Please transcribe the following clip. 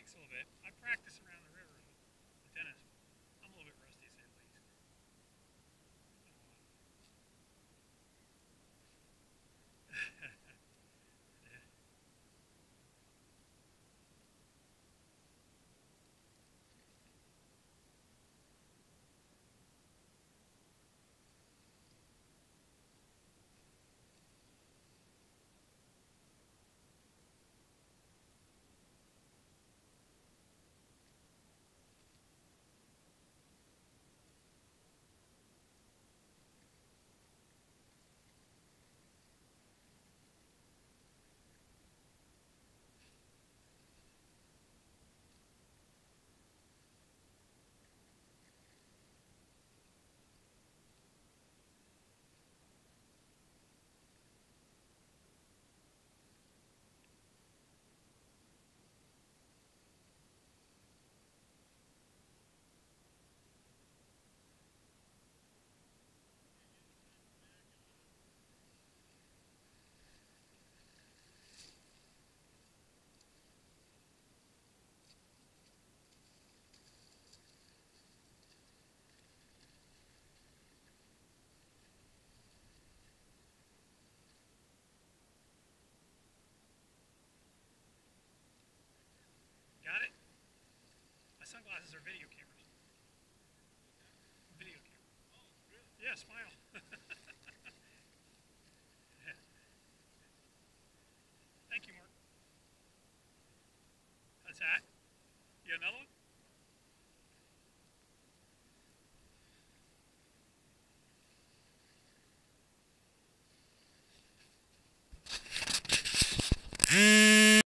takes a little bit. I practice around the river in tennis. I'm a little bit rusty, to say the least. Yeah. Got it? My sunglasses are video cameras. Video camera. Yeah, smile. Yeah. Thank you, Mark. That's that. You got another one?